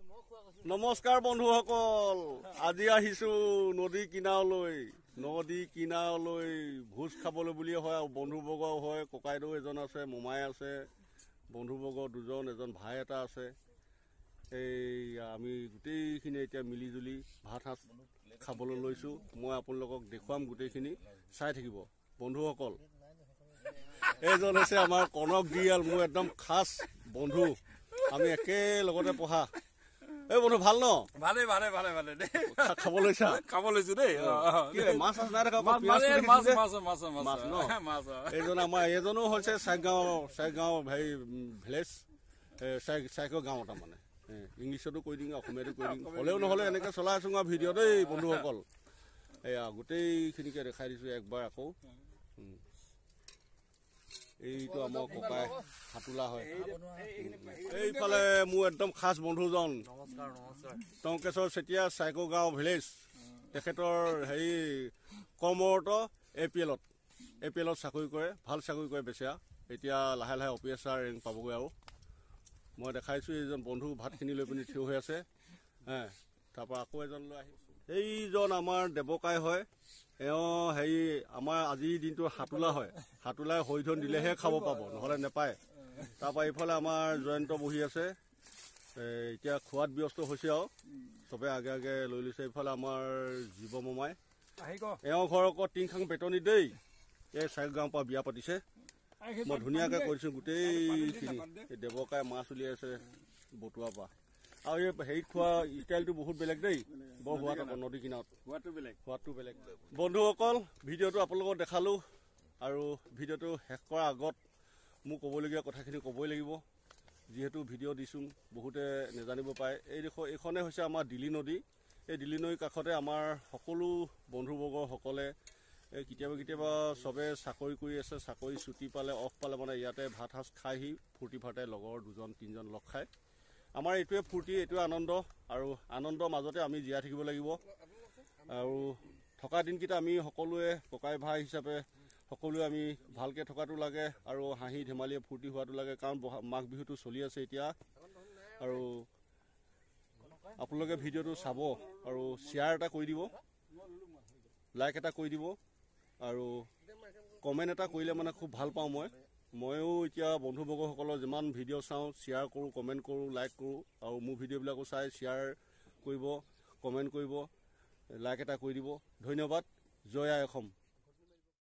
নমস্কাৰ বন্ধুসকল, আজি আহিছো নদী কিনাৰলৈ ভোজ খাবলৈ বুলি হয়। আৰু বন্ধুবৰ্গও হয়, ককাইদেউ এজন আছে, মোমাই আছে, বন্ধুবৰ্গ দুজন, এজন ভাই এটা আছে। এই আমি গোটেইখিনি এতিয়া মিলিজুলি ভাত সাজ খাবলৈ লৈছোঁ। মই আপোনালোকক দেখুৱাম, গোটেইখিনি চাই থাকিব বন্ধুসকল। এইজন হৈছে আমাৰ কনক দিয়াল, মোৰ একদম খাচ বন্ধু, আমি একেলগতে পঢ়া। এই বন্ধু ভাল ন? ভালে ভালে ভালে ভালে দেই, খাব লৈছা? খাব লৈছো দেই। মাছ চাছ নাই দেখা? মাছ ন? এইজন আমাৰ এইজনো হৈছে চাইগাঁও হেৰি ভিলেজ, চাইগাঁও গাঁও। তাৰমানে ইংলিছতো কৈ দিম, অসমীয়াতো কৈ দিম, হ'লেও নহ'লে এনেকৈ চলাই আছোঁ আৰু ভিডিঅ' দেই বন্ধুসকল। এয়া গোটেইখিনিকে দেখাই দিছোঁ একবাৰ আকৌ। এইটো আমাৰ ককাই হাতোলা হয়। এইফালে মোৰ একদম খাচ বন্ধুজন টংকেশ্বৰ চেতিয়া, চাইকো গাঁও ভিলেজ। তেখেতৰ হেৰি কৰ্মৰত APL-ত চাকৰি কৰে, ভাল চাকৰি কৰে বেচেৰা। এতিয়া লাহে লাহে অফিচাৰ ৰেংক পাবগৈ। আৰু মই দেখাইছোঁ এইজন বন্ধু ভাতখিনি লৈ পিনি থিয় হৈ আছে। তাৰপৰা আকৌ এজন লৈ আহিছোঁ, এইজন আমাৰ দেৱকাই হয়। এওঁ হেৰি আমাৰ আজিৰ দিনটো হাতোলা হয়, হাতোলাই হৰিধন দিলেহে খাব পাব, নহ'লে নেপায়। তাৰপৰা এইফালে আমাৰ জয়ন্ত বহি আছে, এতিয়া খোৱাত ব্যস্ত হৈছে আৰু চবে আগে আগে লৈ লৈছে। এইফালে আমাৰ জীৱ মোমাই, এওঁ ঘৰ আকৌ টিংখাং বেতনি দেই, এই চাইগাঁও গাঁৱৰ পৰা বিয়া পাতিছে। মই ধুনীয়াকৈ কৰিছোঁ গোটেইখিনি। এই দেৱকাই মাছ উলিয়াই আছে বটুৱাৰ পৰা। আৰু এই হেৰিত খোৱা ষ্টাইলটো বহুত বেলেগ দেই, বৰ সোৱাদ আকৌ নদী কিনাৰত, সোৱাদটো বেলেগ। বন্ধুসকল, ভিডিঅ'টো আপোনালোকক দেখালোঁ, আৰু ভিডিঅ'টো শেষ কৰাৰ আগত মোৰ ক'বলগীয়া কথাখিনি ক'বই লাগিব, যিহেতু ভিডিঅ' দিছোঁ বহুতে নাজানিব পাৰে। এইখনে হৈছে আমাৰ দিলি নদী। এই দিলি নদীৰ কাষতে আমাৰ সকলো বন্ধুবৰ্গসকলে কেতিয়াবা চবে চাকৰি কৰি আছে, চাকৰি ছুটি পালে, অফ পালে মানে ইয়াতে ভাত সাজ খাইহি ফূৰ্তি ফাৰ্তাই লগৰ দুজন তিনিজন লগ খায়। আমাৰ এইটোৱে ফূৰ্তি, এইটোৱে আনন্দ, আৰু আনন্দৰ মাজতে আমি জীয়াই থাকিব লাগিব। আৰু থকা দিনকেইটা আমি সকলোৱে ককাই ভাই হিচাপে সকলোৱে আমি ভালকৈ থকাটো লাগে, আৰু হাঁহি ধেমালিয়ে ফূৰ্তি হোৱাটো লাগে। কাৰণ মাঘ বিহুটো চলি আছে এতিয়া, আৰু আপোনালোকে ভিডিঅ'টো চাব আৰু শ্বেয়াৰ এটা কৰি দিব, লাইক এটা কৰি দিব, আৰু কমেণ্ট এটা কৰিলে মানে খুব ভাল পাওঁ ময়ো এতিয়া বন্ধুবৰ্গসকলৰ যিমান ভিডিঅ' চাওঁ, শ্বেয়াৰ কৰোঁ, কমেণ্ট কৰোঁ, লাইক কৰোঁ। আৰু মোৰ ভিডিঅ'বিলাকো চাই শ্বেয়াৰ কৰিব, কমেণ্ট কৰিব, লাইক এটা কৰি দিব। ধন্যবাদ। জয় আই অসম।